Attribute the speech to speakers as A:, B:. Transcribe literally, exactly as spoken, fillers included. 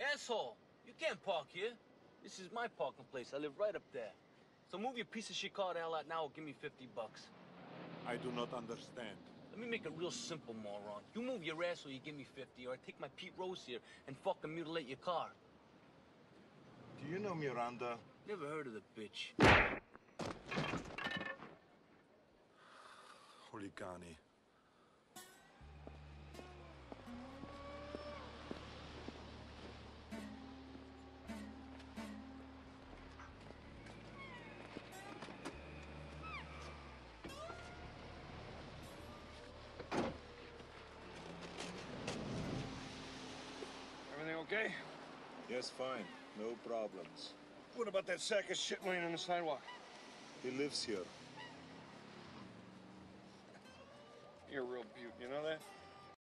A: Asshole! You can't park here. This is my parking place. I live right up there. So move your piece of shit car the hell out now or give me fifty bucks.
B: I do not understand.
A: Let me make it real simple, moron. You move your ass or you give me fifty, or I take my Pete Rose here and fucking mutilate your car.
B: Do you know Miranda?
A: Never heard of the bitch.
B: Huligani.
C: Everything okay?
B: Yes, fine. No problems.
C: What about that sack of shit laying on the sidewalk?
B: He lives here.
C: You're a real beaut, you know that?